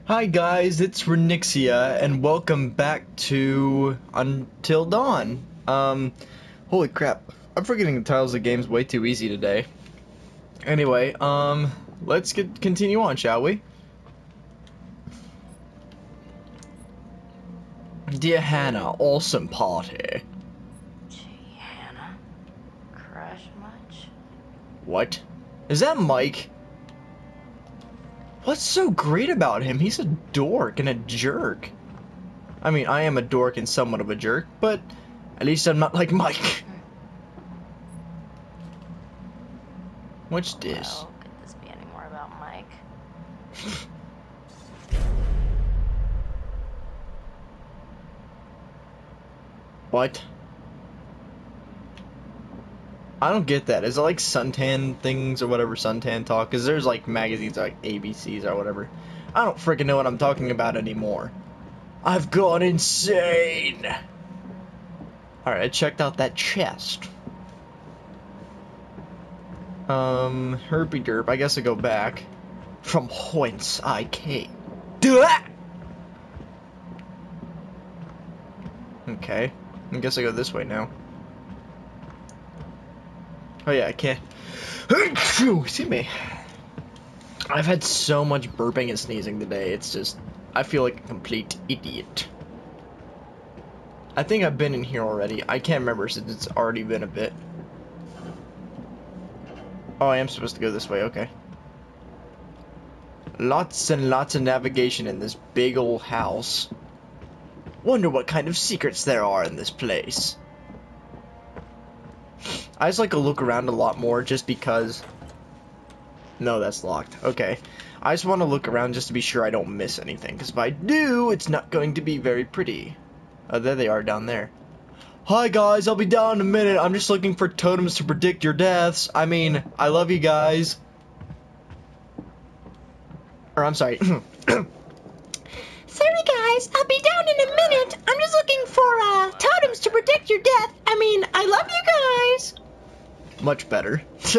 Hi guys, it's Renixia, and welcome back to Until Dawn. Holy crap, I'm forgetting the titles of games way too easy today. Anyway, let's continue on, shall we? Dear Hannah, awesome party. Gee, Hannah. Crush much? What? Is that Mike? What's so great about him? He's a dork and a jerk. I mean, I am a dork and somewhat of a jerk, but at least I'm not like Mike. What's this? Well, could this be any more about Mike? What? I don't get that. Is it like suntan things or whatever, suntan talk? Because there's like magazines like ABCs or whatever. I don't freaking know what I'm talking about anymore. I've gone insane. Alright, I checked out that chest. Herpy derp. I guess I go back. From whence I came. Duh! Okay. I guess I go this way now. Oh yeah, I can't. See me. I've had so much burping and sneezing today. It's just, I feel like a complete idiot. I think I've been in here already. I can't remember since it's already been a bit. Oh, I am supposed to go this way. Okay. Lots and lots of navigation in this big old house. Wonder what kind of secrets there are in this place. I just like to look around a lot more just because... No, that's locked. Okay. I just want to look around just to be sure I don't miss anything. Because if I do, it's not going to be very pretty. Oh, there they are down there. Hi guys, I'll be down in a minute. I'm just looking for totems to predict your deaths. I mean, I love you guys. Or, I'm sorry. Sorry guys, I'll be down in a minute. I'm just looking for totems to predict your death. I mean, I love you guys. Much better.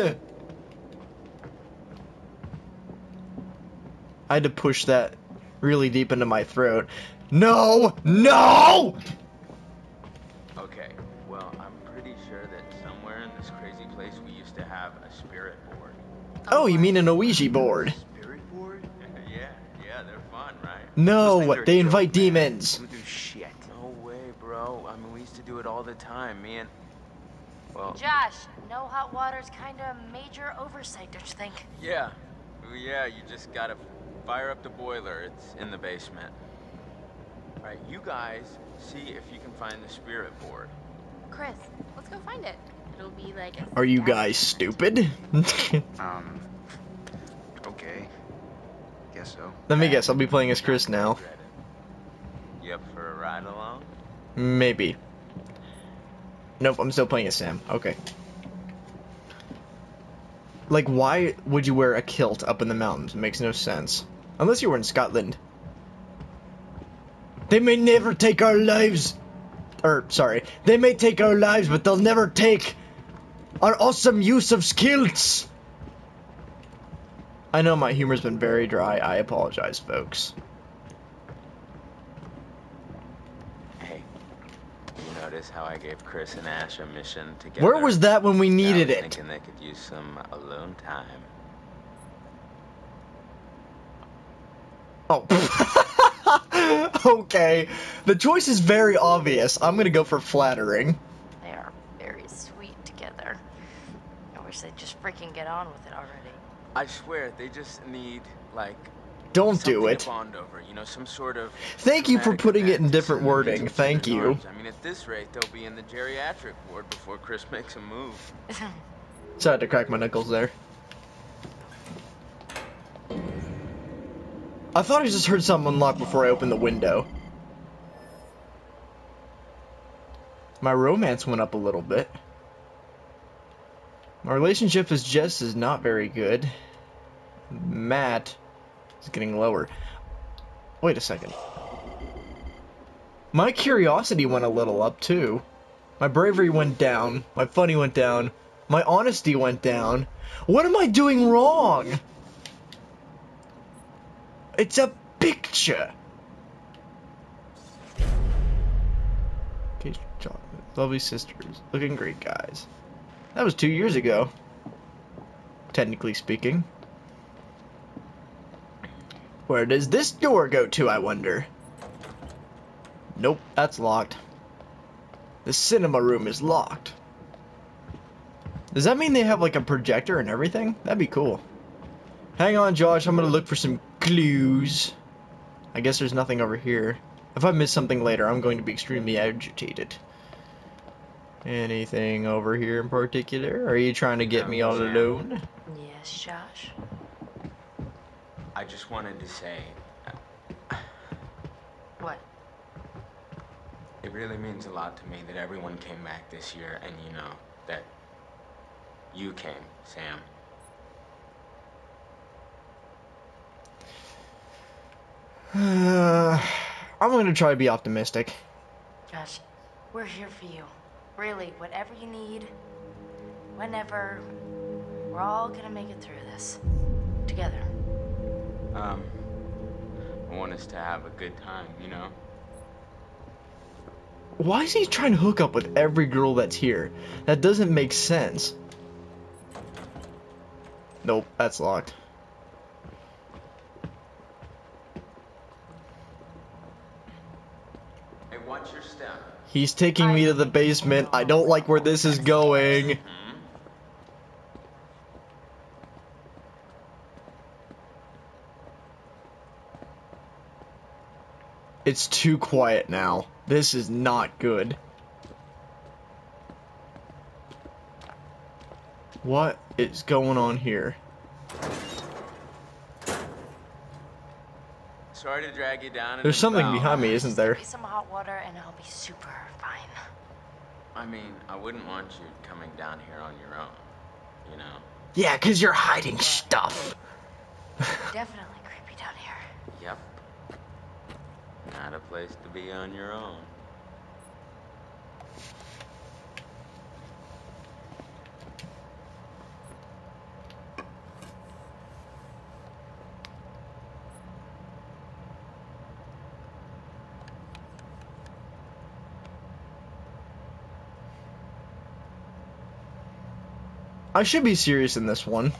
I had to push that really deep into my throat. No! No! Okay, well, I'm pretty sure that somewhere in this crazy place we used to have a spirit board. Oh, you mean an Ouija board? Spirit board? yeah, they're fun, right? No, they invite demons. Who do shit? No way, bro. I mean, we used to do it all the time, man. Well, Josh, no hot water's kinda major oversight, don't you think? yeah. Oh, yeah, you just gotta fire up the boiler. It's in the basement. All right, you guys see if you can find the spirit board. Chris, let's go find it. It'll be like a Are you guys stupid? Okay. Guess so. Let me guess, I'll be playing as Chris now. You up for a ride along? Maybe. Nope, I'm still playing as Sam. Okay. Like, why would you wear a kilt up in the mountains? It makes no sense. Unless you were in Scotland. They may never take our lives. Sorry. They may take our lives, but they'll never take our awesome use of skills. I know my humor's been very dry. I apologize, folks. Hey, you notice how I gave Chris and Ash a mission together? Where was that when we needed I was it? thinking they could use some alone time. Oh. Okay. The choice is very obvious. I'm gonna go for flattering. They are very sweet together. I wish they'd just freaking get on with it already. I swear, they just need, like, Don't do something it. to bond over, you know, some sort of Thank you for dramatic putting it in event to different send them wording. into Thank each other's you. arms. I mean, at this rate, they'll be in the geriatric ward before Chris makes a move. So I had to crack my knuckles there. I thought I just heard something unlock before I opened the window. My romance went up a little bit. My relationship with Jess is not very good. Matt is getting lower. Wait a second. My curiosity went a little up too. My bravery went down. My funny went down. My honesty went down. What am I doing wrong? It's a picture. Okay, lovely sisters, looking great guys. That was 2 years ago, technically speaking. Where does this door go to, I wonder? Nope, that's locked. The cinema room is locked. Does that mean they have like a projector and everything? That'd be cool. Hang on, Josh, I'm gonna look for some clues. I guess there's nothing over here. If I miss something later, I'm going to be extremely agitated. Anything over here in particular? Are you trying to get me all alone? Yes, Josh. I just wanted to say, What? it really means a lot to me that everyone came back this year, and you know, that you came, Sam. I'm gonna try to be optimistic. Josh, we're here for you. Really, whatever you need, whenever, we're all gonna make it through this. Together. I want us to have a good time, you know? Why is he trying to hook up with every girl that's here? That doesn't make sense. Nope, that's locked. Hey, watch your step. He's taking me to the basement. I don't like where this is going. It's too quiet now. This is not good. What is going on here? Sorry to drag you down. There's something behind me, isn't there? Give me some hot water and I'll be super fine. I mean, I wouldn't want you coming down here on your own, you know? Yeah, 'cause you're hiding stuff. Definitely creepy down here. Yep. Not a place to be on your own. I should be serious in this one.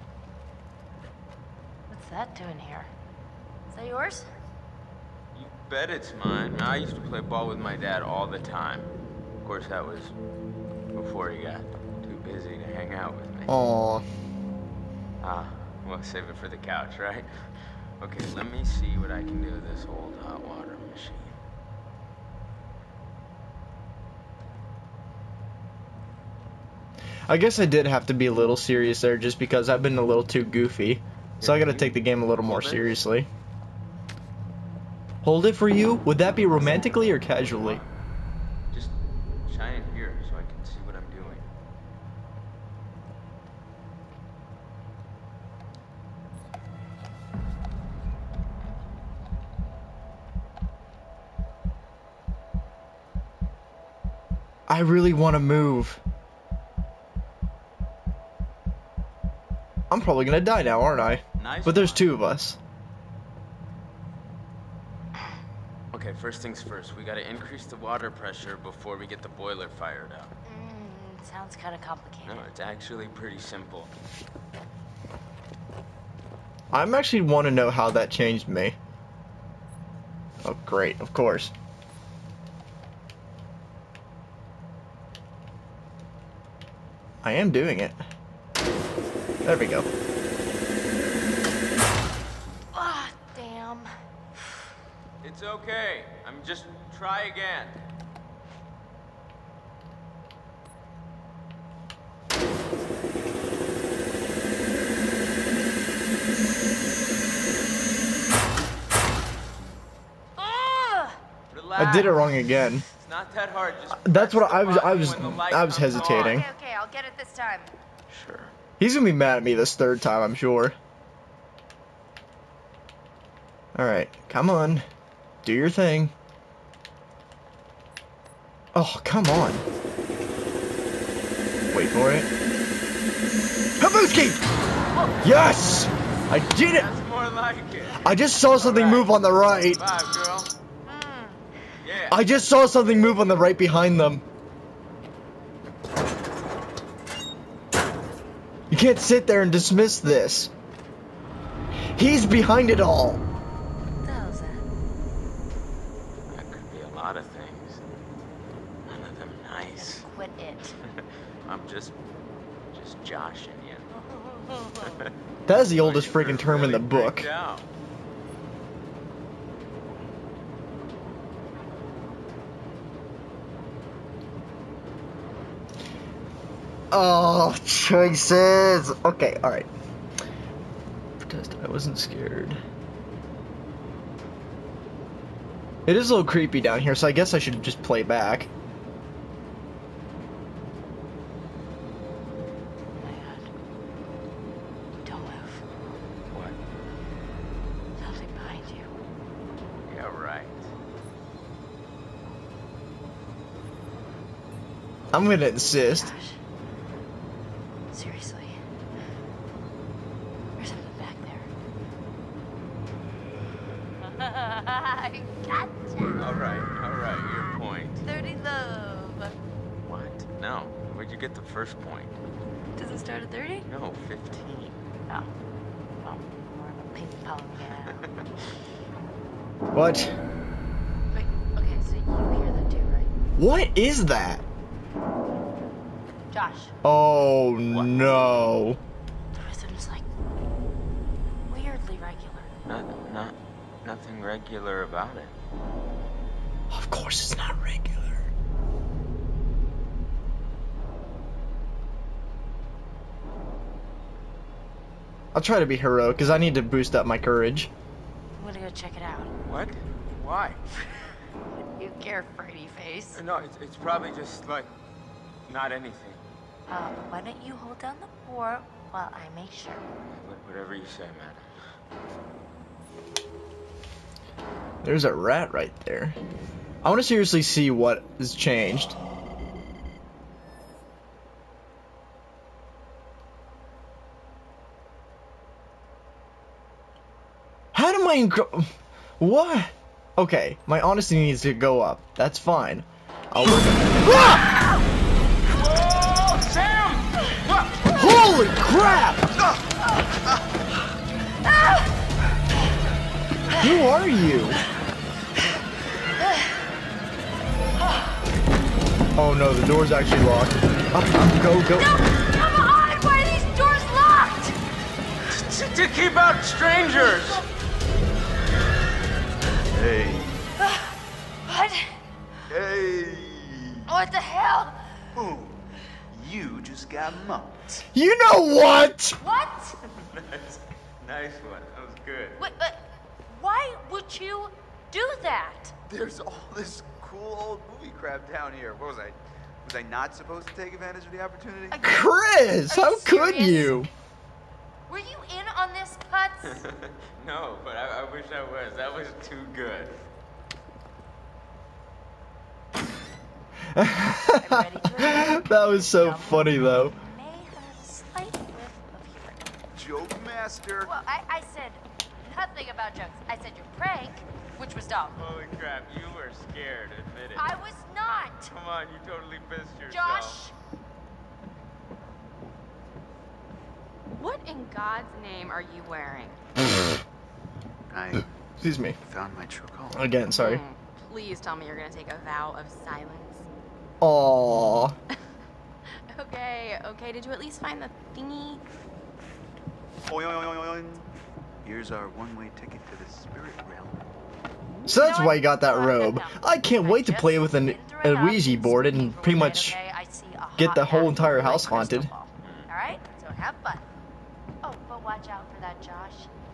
What's that doing here? Is that yours? You bet it's mine. I used to play ball with my dad all the time. Of course, that was before he got too busy to hang out with me. Aww. Well, save it for the couch, right? Okay, let me see what I can do with this old hot water machine. I guess I did have to be a little serious there just because I've been a little too goofy. So I gotta take the game a little more seriously. Hold it for you? Would that be romantically or casually? Just shine it here so I can see what I'm doing. I really want to move. I'm probably gonna die now, aren't I? Nice But there's one. two of us. Okay, first things first. We gotta increase the water pressure before we get the boiler fired up. Sounds kind of complicated. No, it's actually pretty simple. I'm actually want to know how that changed me. Oh, great, of course. I am doing it. There we go. Ah, damn. It's okay. I'm just try again. Ah! Relax. I did it wrong again. It's not that hard. Just That's press what the I was button when the light I was comes on. hesitating. Okay, I'll get it this time. Sure. He's gonna be mad at me this third time, I'm sure. Alright, come on. Do your thing. Oh, come on. Wait for it. Habuski! Yes! I did it! That's more more like it. I just saw something Alright. move on the right. Five, girl. Yeah. I just saw something move on the right behind them. You can't sit there and dismiss this. He's behind it all. What the hell is that? That could be a lot of things. None of them nice. Quit it. I'm just joshing you. That is the oldest You're freaking term in the really book. freaked out. Oh, choices. Okay, alright. Protest, I wasn't scared. It is a little creepy down here, so I guess I should just play back. Oh my god. Don't move. What? Something behind you. Yeah, right. I'm gonna insist. Gosh. Seriously. There's something back there. I gotcha. All right, your point. 30 love. What? No. Where'd you get the first point? Does it start at 30? No, 15. Oh. Well, more of a ping pong game. What? Wait, okay, so you hear that too, right? What is that? Josh, Oh no. the rhythm's like weirdly regular. Nothing regular about it. Of course it's not regular. I'll try to be heroic because I need to boost up my courage. I'm gonna go check it out. What? Why? You care, Freddy face. No, it's probably just like not anything. Why don't you hold down the fort while I make sure? Whatever you say, madam. There's a rat right there. I want to seriously see what has changed. How do my what? Okay, my honesty needs to go up. That's fine. I'll work on ah! Oh, Sam! Holy crap! Who are you? Oh no, the door's actually locked. Go. No! Come on! Why are these doors locked? To keep out strangers! Hey. What? Hey. What the hell? Boom. You just got mugged. You know what? What? Nice one. That was good. Wait, why would you do that? There's all this cool old movie crap down here. What was I? Was I not supposed to take advantage of the opportunity? Chris, Are you how could serious? you? Were you in on this, Cuts? No, but I wish I was. That was too good. I'm ready to admit, That was so Dumb. funny though. may have a slight whiff of humor. Joke master. Well, I said nothing about jokes. I said your prank, which was dumb. Holy crap, you were scared. Admit it. I was not. Come on, you totally pissed yourself. Josh. What in God's name are you wearing? I Excuse me. found my true calling. Again, sorry. Please tell me you're gonna take a vow of silence. Aww. Okay. Did you at least find the thingy? Oy, oy, oy, oy, oy. Here's our one-way ticket to the spirit realm. So that's You know why what? you got that robe. No. I can't wait to Just play with been a through enough Ouija and board some and people pretty today, much okay? I see a get hot the whole apple entire like house crystal haunted. ball. All right, so have fun. Oh, but watch out for that Josh.